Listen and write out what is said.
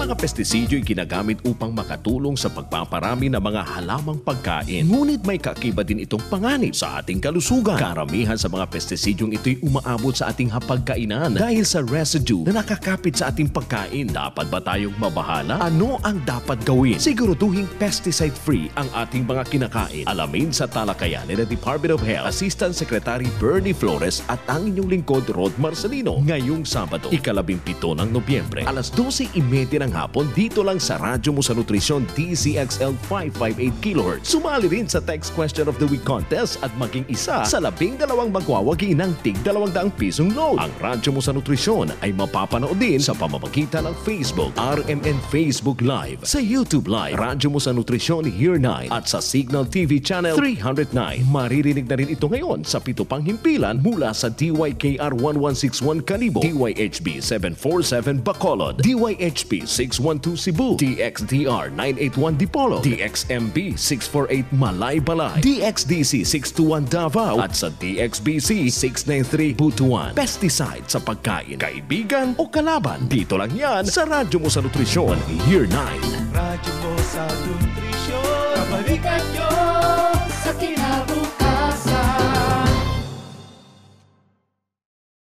mga pestisidyo'y ginagamit upang makatulong sa pagpaparami ng mga halamang pagkain. Ngunit may kaakibat din itong panganib sa ating kalusugan. Karamihan sa mga pestisyong ito'y umaabot sa ating hapagkainan dahil sa residue na nakakapit sa ating pagkain. Dapat ba tayong mabahala? Ano ang dapat gawin? Siguraduhing pesticide-free ang ating mga kinakain. Alamin sa talakayan ni the Department of Health, Assistant Secretary Bernie Flores at ang inyong lingkod Rod Marcelino ngayong Sabado, ika-17 ng Nobyembre, alas 12:30 ng hapon dito lang sa Radyo Mo Sa Nutrisyon DZXL 558 kHz. Sumali rin sa Text Question of the Week contest at maging isa sa 12 magwawagi ng tig 200 pisong load. Ang Radyo Mo Sa Nutrisyon ay mapapanood din sa pamamagitan ng Facebook, RMN Facebook Live, sa YouTube Live, Radyo Mo Sa Nutrisyon Year 9 at sa Signal TV Channel 309. Maririnig na rin ito ngayon sa 7 pang himpilan mula sa DYKR 1161 KALIBO, DYHB 747 BACOLOD, DYHP 612 CEBU, DXDR 981 DIPOLOG, DXMB 648 MALAYBALAY, DXDC 621 DAVAO at sa DXBC 693 BUTUAN. Pesticide sa pagkain, kaibigan o kalaban? Dito lang yan sa Radyo Mo Sa Nutrisyon Year 9. Radyo Mo Sa Nutrisyon, kabalikan nyo sa kinabukasan.